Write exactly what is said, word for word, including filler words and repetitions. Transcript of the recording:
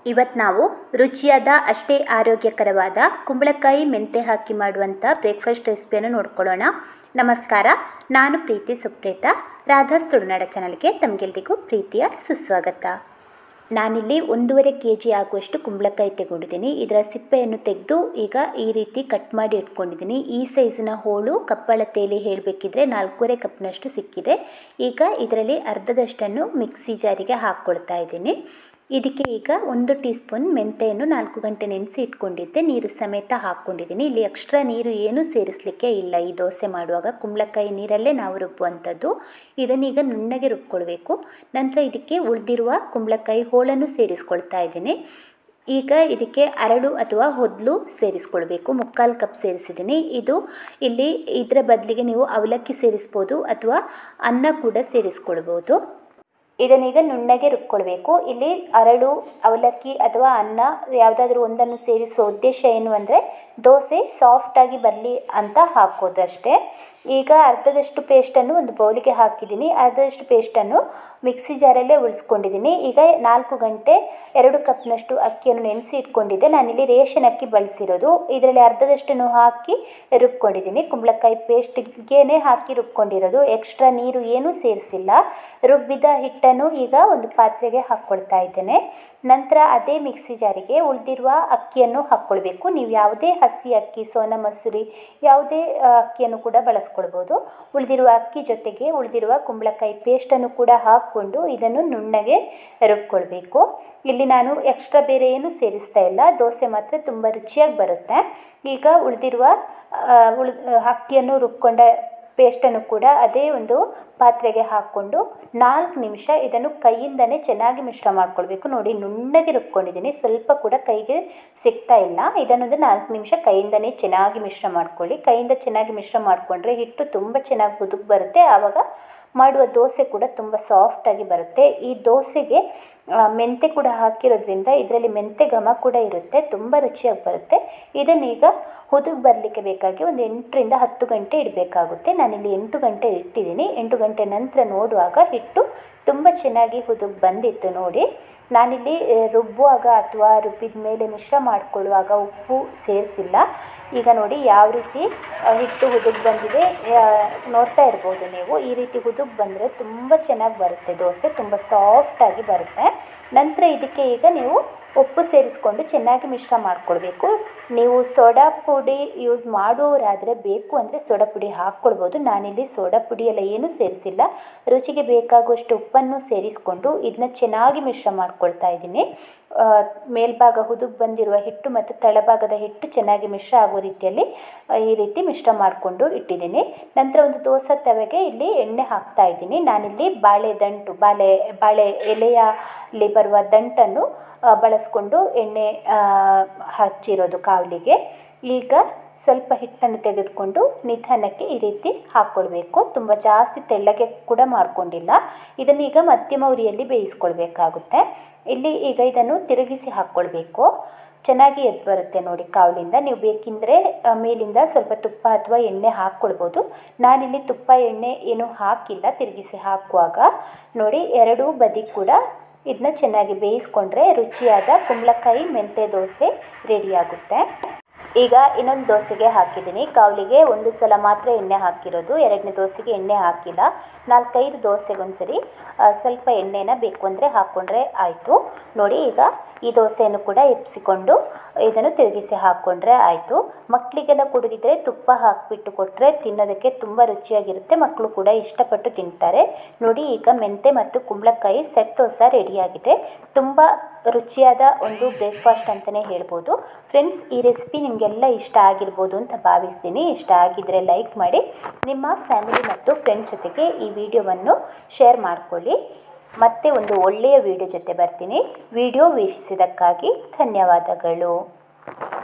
ಇವತ್ತು ನಾವು ರುಚಿಯಾದ ಅಷ್ಟೇ ಆರೋಗ್ಯಕರವಾದ ಕುಂಬಳಕಾಯಿ ಮೆಂತೆ ಹಾಕಿ ಮಾಡುವಂಥ ಬ್ರೇಕ್ಫಾಸ್ಟ್ ರೆಸಿಪಿಯನ್ನು ನೋಡ್ಕೊಳ್ಳೋಣ. ನಮಸ್ಕಾರ, ನಾನು ಪ್ರೀತಿ ಸುಪ್ರೇತ. ರಾಧಾಸ್ ತುಳುನಾಡ ಚಾನಲ್ಗೆ ತಮಗೆಲ್ಲರಿಗೂ ಪ್ರೀತಿಯ ಸುಸ್ವಾಗತ. ನಾನಿಲ್ಲಿ ಒಂದೂವರೆ ಕೆ ಜಿ ಆಗುವಷ್ಟು ಕುಂಬಳಕಾಯಿ ತೆಗೊಂಡಿದ್ದೀನಿ. ಇದರ ಸಿಪ್ಪೆಯನ್ನು ತೆಗೆದು ಈಗ ಈ ರೀತಿ ಕಟ್ ಮಾಡಿ ಇಟ್ಕೊಂಡಿದ್ದೀನಿ. ಈ ಸೈಜಿನ ಹೋಳು ಕಪ್ಪಳತೆಯಲ್ಲಿ ಹೇಳಬೇಕಿದ್ರೆ ನಾಲ್ಕೂವರೆ ಕಪ್ನಷ್ಟು ಸಿಕ್ಕಿದೆ. ಈಗ ಇದರಲ್ಲಿ ಅರ್ಧದಷ್ಟನ್ನು ಮಿಕ್ಸಿ ಜಾರಿಗೆ ಹಾಕ್ಕೊಳ್ತಾ ಇದ್ದೀನಿ. ಇದಕ್ಕೆ ಈಗ ಒಂದು ಟೀ ಸ್ಪೂನ್ ಮೆಂತೆಯನ್ನು ನಾಲ್ಕು ಗಂಟೆ ನೆನೆಸಿ ಇಟ್ಕೊಂಡಿದ್ದೆ, ನೀರು ಸಮೇತ ಹಾಕ್ಕೊಂಡಿದ್ದೀನಿ. ಇಲ್ಲಿ ಎಕ್ಸ್ಟ್ರಾ ನೀರು ಏನೂ ಸೇರಿಸಲಿಕ್ಕೆ ಇಲ್ಲ. ಈ ದೋಸೆ ಮಾಡುವಾಗ ಕುಂಬಳಕಾಯಿ ನೀರಲ್ಲೇ ನಾವು ರುಬ್ಬುವಂಥದ್ದು. ಇದನ್ನೀಗ ನುಣ್ಣಗೆ ರುಬ್ಕೊಳ್ಬೇಕು. ನಂತರ ಇದಕ್ಕೆ ಉಳಿದಿರುವ ಕುಂಬಳಕಾಯಿ ಹೋಳನ್ನು ಸೇರಿಸ್ಕೊಳ್ತಾ ಇದ್ದೀನಿ. ಈಗ ಇದಕ್ಕೆ ಅರಳು ಅಥವಾ ಹೊದಲು ಸೇರಿಸ್ಕೊಳ್ಬೇಕು. ಮುಕ್ಕಾಲು ಕಪ್ ಸೇರಿಸಿದ್ದೀನಿ. ಇದು ಇಲ್ಲಿ ಇದರ ಬದಲಿಗೆ ನೀವು ಅವಲಕ್ಕಿ ಸೇರಿಸ್ಬೋದು ಅಥವಾ ಅನ್ನ ಕೂಡ ಸೇರಿಸ್ಕೊಳ್ಬೋದು. ಇದನ್ನೀಗ ನುಣ್ಣಗೆ ರುಬ್ಕೊಳ್ಬೇಕು. ಇಲ್ಲಿ ಅರಳು, ಅವಲಕ್ಕಿ ಅಥವಾ ಅನ್ನ ಯಾವುದಾದ್ರೂ ಒಂದನ್ನು ಸೇರಿಸುವ ಉದ್ದೇಶ ಏನು ಅಂದರೆ ದೋಸೆ ಸಾಫ್ಟಾಗಿ ಬರಲಿ ಅಂತ ಹಾಕೋದು ಅಷ್ಟೇ. ಈಗ ಅರ್ಧದಷ್ಟು ಪೇಸ್ಟನ್ನು ಒಂದು ಬೌಲಿಗೆ ಹಾಕಿದ್ದೀನಿ. ಅರ್ಧದಷ್ಟು ಪೇಸ್ಟನ್ನು ಮಿಕ್ಸಿ ಜಾರಲ್ಲೇ ಉಳಿಸ್ಕೊಂಡಿದ್ದೀನಿ. ಈಗ ನಾಲ್ಕು ಗಂಟೆ ಎರಡು ಕಪ್ನಷ್ಟು ಅಕ್ಕಿಯನ್ನು ನೆನೆಸಿ ಇಟ್ಕೊಂಡಿದ್ದೆ. ನಾನಿಲ್ಲಿ ರೇಷನ್ ಅಕ್ಕಿ ಬಳಸಿರೋದು. ಇದರಲ್ಲಿ ಅರ್ಧದಷ್ಟನ್ನು ಹಾಕಿ ರುಬ್ಕೊಂಡಿದ್ದೀನಿ. ಕುಂಬಳಕಾಯಿ ಪೇಸ್ಟ್ಗೇ ಹಾಕಿ ರುಬ್ಕೊಂಡಿರೋದು. ಎಕ್ಸ್ಟ್ರಾ ನೀರು ಏನೂ ಸೇರಿಸಿಲ್ಲ. ರುಬ್ಬಿದ ಹಿಟ್ಟನ್ನು ಈಗ ಒಂದು ಪಾತ್ರೆಗೆ ಹಾಕ್ಕೊಳ್ತಾ ಇದ್ದೇನೆ. ನಂತರ ಅದೇ ಮಿಕ್ಸಿ ಜಾರಿಗೆ ಉಳಿದಿರುವ ಅಕ್ಕಿಯನ್ನು ಹಾಕ್ಕೊಳ್ಬೇಕು. ನೀವು ಯಾವುದೇ ಹಸಿ ಅಕ್ಕಿ, ಸೋನಾ ಮಸೂರಿ ಯಾವುದೇ ಅಕ್ಕಿಯನ್ನು ಕೂಡ ಬಳಸ್ಕೊಳ್ಬೋದು. ಉಳಿದಿರುವ ಅಕ್ಕಿ ಜೊತೆಗೆ ಉಳಿದಿರುವ ಕುಂಬಳಕಾಯಿ ಪೇಸ್ಟನ್ನು ಕೂಡ ಹಾಕ್ಕೊಂಡು ಇದನ್ನು ನುಣ್ಣಗೆ ರುಬ್ಕೊಳ್ಬೇಕು. ಇಲ್ಲಿ ನಾನು ಎಕ್ಸ್ಟ್ರಾ ಬೇರೆ ಏನು ಸೇರಿಸ್ತಾ ಇಲ್ಲ. ದೋಸೆ ಮಾತ್ರ ತುಂಬ ರುಚಿಯಾಗಿ ಬರುತ್ತೆ. ಈಗ ಉಳಿದಿರುವ ಉಳ್ ಅಕ್ಕಿಯನ್ನು ರುಬ್ಕೊಂಡ ಪೇಸ್ಟನ್ನು ಕೂಡ ಅದೇ ಒಂದು ಪಾತ್ರೆಗೆ ಹಾಕ್ಕೊಂಡು ನಾಲ್ಕು ನಿಮಿಷ ಇದನ್ನು ಕೈಯಿಂದನೇ ಚೆನ್ನಾಗಿ ಮಿಶ್ರ ಮಾಡ್ಕೊಳ್ಬೇಕು. ನೋಡಿ, ನುಣ್ಣಗೆ ರುಬ್ಕೊಂಡಿದ್ದೀನಿ. ಸ್ವಲ್ಪ ಕೂಡ ಕೈಗೆ ಸಿಗ್ತಾ ಇಲ್ಲ. ಇದನ್ನೊಂದು ನಾಲ್ಕು ನಿಮಿಷ ಕೈಯಿಂದನೇ ಚೆನ್ನಾಗಿ ಮಿಶ್ರ ಮಾಡ್ಕೊಳ್ಳಿ. ಕೈಯಿಂದ ಚೆನ್ನಾಗಿ ಮಿಶ್ರ ಮಾಡಿಕೊಂಡ್ರೆ ಹಿಟ್ಟು ತುಂಬ ಚೆನ್ನಾಗಿ ಹುದುಗ್ ಬರುತ್ತೆ. ಆವಾಗ ಮಾಡುವ ದೋಸೆ ಕೂಡ ತುಂಬ ಸಾಫ್ಟಾಗಿ ಬರುತ್ತೆ. ಈ ದೋಸೆಗೆ ಮೆಂತೆ ಕೂಡ ಹಾಕಿರೋದ್ರಿಂದ ಇದರಲ್ಲಿ ಮೆಂತೆ ಘಮ ಕೂಡ ಇರುತ್ತೆ, ತುಂಬ ರುಚಿಯಾಗಿ ಬರುತ್ತೆ. ಇದನ್ನೀಗ ಹುದುಗ್ ಬರಲಿಕ್ಕೆ ಬೇಕಾಗಿ ಒಂದು ಎಂಟರಿಂದ ಹತ್ತು ಗಂಟೆ ಇಡಬೇಕಾಗುತ್ತೆ. ನಾನಿಲ್ಲಿ ಎಂಟು ಗಂಟೆ ಇಟ್ಟಿದ್ದೀನಿ. ಎಂಟು ಗಂಟೆ ನಂತರ ನೋಡುವಾಗ ಹಿಟ್ಟು ತುಂಬ ಚೆನ್ನಾಗಿ ಹುದುಗ್ ಬಂದಿತ್ತು. ನೋಡಿ, ನಾನಿಲ್ಲಿ ರುಬ್ಬುವಾಗ ಅಥವಾ ರುಬ್ಬಿದ ಮೇಲೆ ಮಿಶ್ರ ಮಾಡಿಕೊಳ್ಳುವಾಗ ಉಪ್ಪು ಸೇರಿಸಿಲ್ಲ. ಈಗ ನೋಡಿ ಯಾವ ರೀತಿ ಹಿಟ್ಟು ಹುದುಗ್ ಬಂದಿದೆ, ನೋಡ್ತಾ ಇರ್ಬೋದು ನೀವು. ಈ ರೀತಿ ಹುದುಗ್ ಬಂದರೆ ತುಂಬ ಚೆನ್ನಾಗಿ ಬರುತ್ತೆ ದೋಸೆ, ತುಂಬ ಸಾಫ್ಟಾಗಿ ಬರುತ್ತೆ. ನಂತರ ಇದಕ್ಕೆ ಈಗ ನೀವು ಉಪ್ಪು ಸೇರಿಸ್ಕೊಂಡು ಚೆನ್ನಾಗಿ ಮಿಶ್ರ ಮಾಡಿಕೊಳ್ಬೇಕು. ನೀವು ಸೋಡಾ ಪುಡಿ ಯೂಸ್ ಮಾಡೋರಾದರೆ ಬೇಕು ಅಂದರೆ ಸೋಡಾ ಪುಡಿ ಹಾಕ್ಕೊಳ್ಬೋದು. ನಾನಿಲ್ಲಿ ಸೋಡಾ ಪುಡಿ ಎಲ್ಲ ಏನೂ ಸೇರಿಸಿಲ್ಲ. ರುಚಿಗೆ ಬೇಕಾಗುವಷ್ಟು ಉಪ್ಪನ್ನು ಸೇರಿಸ್ಕೊಂಡು ಇದನ್ನ ಚೆನ್ನಾಗಿ ಮಿಶ್ರ ಮಾಡ್ಕೊಳ್ತಾ ಇದ್ದೀನಿ. ಮೇಲ್ಭಾಗ ಹುದುಗ್ ಬಂದಿರುವ ಹಿಟ್ಟು ಮತ್ತು ತಳಭಾಗದ ಹಿಟ್ಟು ಚೆನ್ನಾಗಿ ಮಿಶ್ರ ಆಗೋ ರೀತಿಯಲ್ಲಿ ಈ ರೀತಿ ಮಿಶ್ರ ಮಾಡಿಕೊಂಡು ಇಟ್ಟಿದ್ದೀನಿ. ನಂತರ ಒಂದು ದೋಸೆ ತವೆಗೆ ಇಲ್ಲಿ ಎಣ್ಣೆ ಹಾಕ್ತಾ ಇದ್ದೀನಿ. ನಾನಿಲ್ಲಿ ಬಾಳೆ ದಂಟು ಬಾಳೆ ಬಾಳೆ ಎಲೆಯಲ್ಲಿ ಬರುವ ದಂಟನ್ನು ಬಳಸ್ಕೊಂಡು ಎಣ್ಣೆ ಹಚ್ಚಿರೋದು ಕಾವಲಿಗೆ. ಈಗ ಸ್ವಲ್ಪ ಹಿಟ್ಟನ್ನು ತೆಗೆದುಕೊಂಡು ನಿಧಾನಕ್ಕೆ ಈ ರೀತಿ ಹಾಕ್ಕೊಳ್ಬೇಕು. ತುಂಬ ಜಾಸ್ತಿ ತೆಳ್ಳಗೆ ಕೂಡ ಮಾಡ್ಕೊಂಡಿಲ್ಲ. ಇದನ್ನೀಗ ಮಧ್ಯಮ ಉರಿಯಲ್ಲಿ ಬೇಯಿಸ್ಕೊಳ್ಬೇಕಾಗುತ್ತೆ. ಇಲ್ಲಿ ಈಗ ಇದನ್ನು ತಿರುಗಿಸಿ ಹಾಕ್ಕೊಳ್ಬೇಕು. ಚೆನ್ನಾಗಿ ಎದ್ದು ಬರುತ್ತೆ ನೋಡಿ ಕಾವಲಿಂದ. ನೀವು ಬೇಕೆಂದರೆ ಮೇಲಿಂದ ಸ್ವಲ್ಪ ತುಪ್ಪ ಅಥವಾ ಎಣ್ಣೆ ಹಾಕ್ಕೊಳ್ಬೋದು. ನಾನಿಲ್ಲಿ ತುಪ್ಪ ಎಣ್ಣೆ ಏನೂ ಹಾಕಿಲ್ಲ. ತಿರುಗಿಸಿ ಹಾಕುವಾಗ ನೋಡಿ ಎರಡೂ ಬದಿ ಕೂಡ ಇದನ್ನ ಚೆನ್ನಾಗಿ ಬೇಯಿಸ್ಕೊಂಡ್ರೆ ರುಚಿಯಾದ ಕುಂಬಳಕಾಯಿ ಮೆಂತೆ ದೋಸೆ ರೆಡಿಯಾಗುತ್ತೆ. ಈಗ ಇನ್ನೊಂದು ದೋಸೆಗೆ ಹಾಕಿದ್ದೀನಿ. ಕಾವಲಿಗೆ ಒಂದು ಸಲ ಮಾತ್ರ ಎಣ್ಣೆ ಹಾಕಿರೋದು. ಎರಡನೇ ದೋಸೆಗೆ ಎಣ್ಣೆ ಹಾಕಿಲ್ಲ. ನಾಲ್ಕೈದು ದೋಸೆಗೊಂದ್ಸರಿ ಸ್ವಲ್ಪ ಎಣ್ಣೆನ ಬೇಕು ಅಂದರೆ ಹಾಕ್ಕೊಂಡ್ರೆ ಆಯಿತು. ನೋಡಿ, ಈಗ ಈ ದೋಸೆಯನ್ನು ಕೂಡ ಎಪ್ಪಿಸಿಕೊಂಡು ಇದನ್ನು ತಿರುಗಿಸಿ ಹಾಕ್ಕೊಂಡ್ರೆ ಆಯಿತು. ಮಕ್ಕಳಿಗೆಲ್ಲ ಕುಡಿದಿದ್ರೆ ತುಪ್ಪ ಹಾಕಿಬಿಟ್ಟು ಕೊಟ್ಟರೆ ತಿನ್ನೋದಕ್ಕೆ ತುಂಬ ರುಚಿಯಾಗಿರುತ್ತೆ. ಮಕ್ಕಳು ಕೂಡ ಇಷ್ಟಪಟ್ಟು ತಿಂತಾರೆ. ನೋಡಿ, ಈಗ ಮೆಂತೆ ಮತ್ತು ಕುಂಬಳಕಾಯಿ ಸೆಟ್ ದೋಸೆ ರೆಡಿಯಾಗಿದೆ. ತುಂಬ ರುಚಿಯಾದ ಒಂದು ಬ್ರೇಕ್ಫಾಸ್ಟ್ ಅಂತಲೇ ಹೇಳ್ಬೋದು. ಫ್ರೆಂಡ್ಸ್, ಈ ರೆಸಿಪಿ ನಿಮಗೆಲ್ಲ ಇಷ್ಟ ಆಗಿರ್ಬೋದು ಅಂತ ಭಾವಿಸ್ತೀನಿ. ಇಷ್ಟ ಆಗಿದ್ದರೆ ಲೈಕ್ ಮಾಡಿ, ನಿಮ್ಮ ಫ್ಯಾಮಿಲಿ ಮತ್ತು ಫ್ರೆಂಡ್ಸ್ ಜೊತೆಗೆ ಈ ವಿಡಿಯೋವನ್ನು ಶೇರ್ ಮಾಡಿಕೊಳ್ಳಿ. ಮತ್ತೆ ಒಂದು ಒಳ್ಳೆಯ ವಿಡಿಯೋ ಜೊತೆ ಬರ್ತೀನಿ. ವಿಡಿಯೋ ವೀಕ್ಷಿಸಿದ್ದಕ್ಕಾಗಿ ಧನ್ಯವಾದಗಳು.